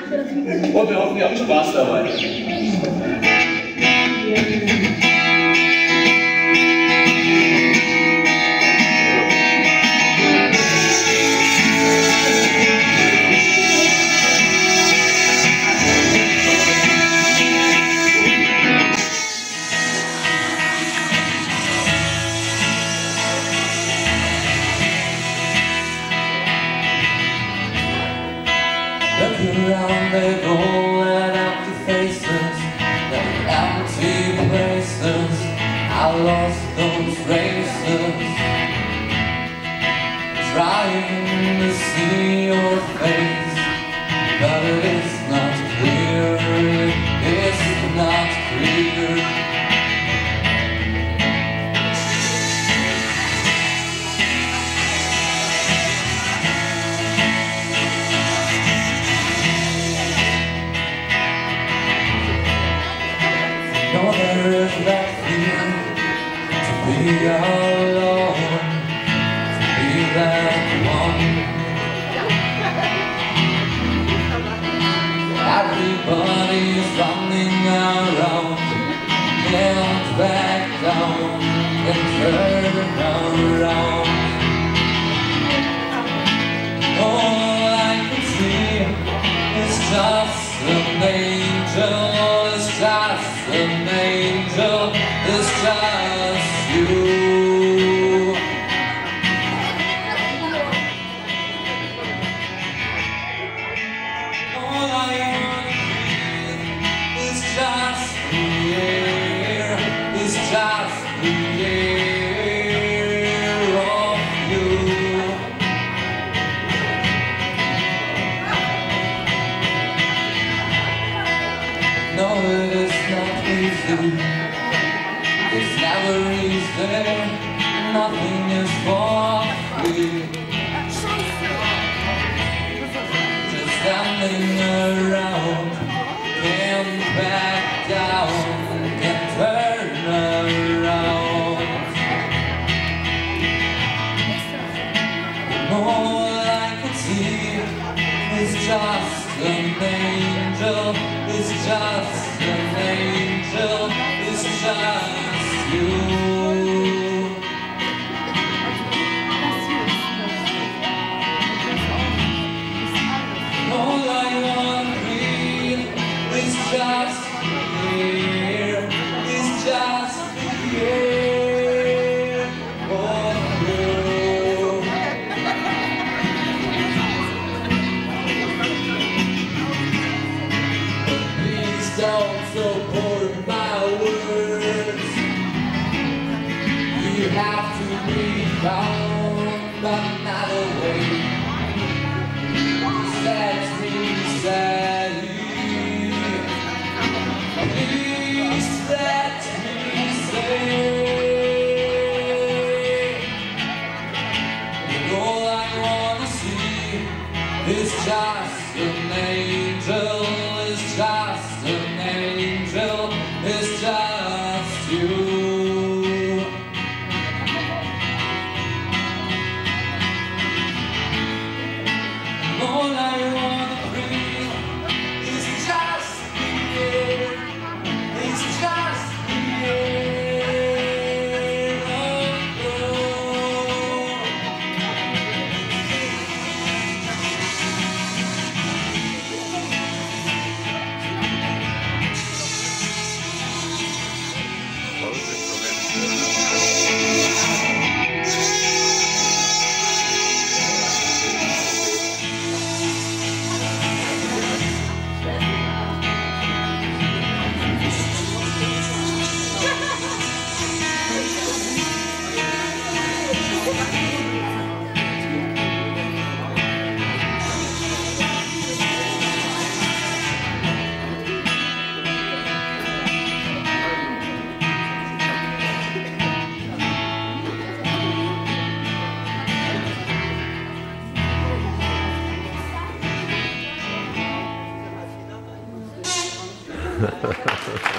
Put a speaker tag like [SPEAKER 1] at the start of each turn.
[SPEAKER 1] Und wir hoffen, ihr habt Spaß dabei.
[SPEAKER 2] Look around, they've all had empty faces, they're empty places. I lost those races, trying to see your face, but it's not clear, it's not clear. No, there is that fear to be alone, to be that one. Everybody's running around, can't back down and turn around. All I can see is just an angel, it's just an angel, it's just you. All I want to breathe is just the air, is just the air of you. No, it is not easy, it's never easy, nothing is for free. Just standing around, can't back down, can't turn around. All I can see is just an angel, it's just an angel, it's just you. All I want to breathe is just the air, is just the air of you. Please don't support my words. You have to be found another way. Set me steady. Please let me stay. And all I wanna see is just an angel.